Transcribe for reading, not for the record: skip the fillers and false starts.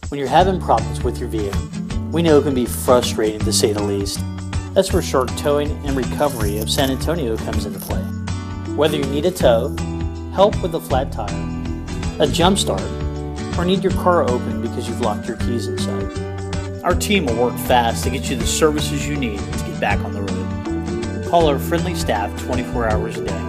When you're having problems with your vehicle, we know it can be frustrating to say the least. That's where Shark Towing and Recovery of San Antonio comes into play. Whether you need a tow, help with a flat tire, a jump start, or need your car open because you've locked your keys inside, our team will work fast to get you the services you need to get back on the road. Call our friendly staff 24 hours a day.